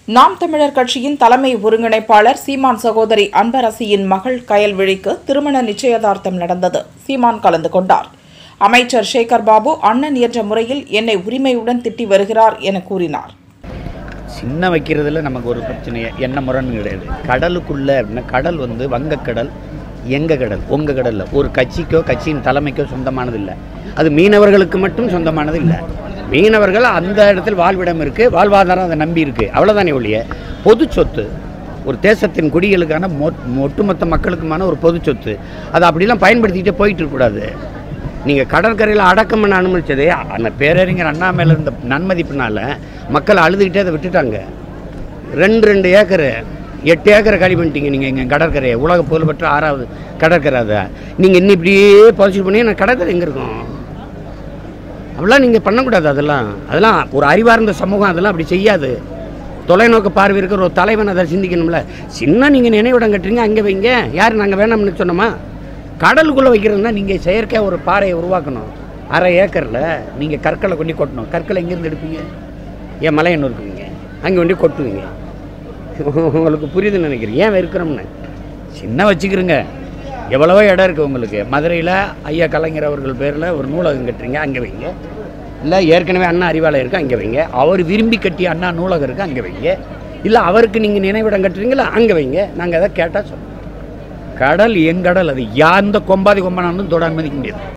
நாம் தமிழர் கட்சியின் தலைமை ஒருங்கிணைப்பாளர் சீமான் சகோதரி அன்பரசியின் மகள் கயல்விழிக்கு திருமண நிச்சயதார்த்தம் நடந்தது. சீமான் கலந்து கொண்டார். அமைச்சர் சேகர் பாபு அண்ணன் என்ற முறையில் என்னை உரிமையுடன் திட்டி வருகிறார் என கூறினார். சின்ன வைக்கிறதுல நமக்கு ஒரு பிரச்சனை என்ன முரண்னு கிடையாது. கடலுக்குள்ள கடல் வங்கக்கடல், எங்க கடல், உங்க கடல்ல ஒரு கட்சிக்கோ கட்சியின் தலைமைக்கோ சொந்தமானது இல்லை. அது மீனவர்களுக்கு மட்டும் சொந்தமானது இல்லை. மீனவர்கள் அந்த இடத்தில் வாழ்விடம் இருக்குது, வாழ்வாதாரம் அதை நம்பி இருக்குது, அவ்வளோதானே ஒழிய பொது சொத்து ஒரு தேசத்தின் குடிகளுக்கான ஒட்டுமொத்த மக்களுக்குமான ஒரு பொது சொத்து அதை அப்படிலாம் பயன்படுத்திக்கிட்டே போயிட்டு இருக்கக்கூடாது. நீங்கள் கடற்கரையில் அடக்கம் பண்ண அனுமதிச்சதே அந்த பேரறிஞர் அண்ணா மேலே இருந்த நன்மதிப்புனால மக்கள் அழுதுகிட்டே அதை விட்டுட்டாங்க. 2 ஏக்கரு 8 ஏக்கரை காலி பண்ணிட்டீங்க. நீங்கள் இங்கே கடற்கரையை உலக புகழ்பெற்ற 6வது கடற்கரை அதை நீங்கள் இன்னும் இப்படியே பொசிஷன் பண்ணி நான் கடற்கரை எங்கே இருக்கும்? அப்படிலாம் நீங்கள் பண்ணக்கூடாது. அதெல்லாம் ஒரு அறிவார்ந்த சமூகம் அதெல்லாம் அப்படி செய்யாது. தொலைநோக்கு பார்வை இருக்கிற ஒரு தலைவன் அதை சிந்திக்கணும்ல. சின்ன நீங்கள் நினைவிடம் கட்டுறீங்க, அங்கே வைங்க. யார் நாங்கள் வேணாம்னு சொன்னோமா? கடலுக்குள்ளே வைக்கிறதுனா நீங்கள் செயற்கையாக ஒரு பாறையை உருவாக்கணும். 1/2 ஏக்கரில் நீங்கள் கற்களை கொண்டு கொட்டணும். கற்களை எங்கேருந்து எடுப்பீங்க? ஏன் மலையன்னு இருக்குவீங்க, அங்கே கொண்டு கொட்டுவீங்க. உங்களுக்கு புரியுதுன்னு நினைக்கிறேன். ஏன் இருக்கிறோம்னு சின்ன வச்சுக்கிறீங்க. எவ்வளவோ இடம் இருக்குது உங்களுக்கு. மதுரையில் ஐயா கலைஞர் அவர்கள் பேரில் ஒரு நூலகம் கட்டுறீங்க, அங்கே வைங்க. இல்லை ஏற்கனவே அண்ணா அறிவாலயம் இருக்குது, அங்கே வைங்க. அவர் விரும்பி கட்டிய அண்ணா நூலகம் இருக்குது, அங்கே வைங்க. இல்லை அவருக்கு நீங்கள் நினைவிடம் கட்டுறீங்களா, அங்கே வைங்க. நாங்கள் எதை கேட்டால் சொல்லுவோம். கடல் எங்கடல், அது எந்த கொம்பாதி கொம்பனாலும் தொட அனுமதிக்க முடியாது.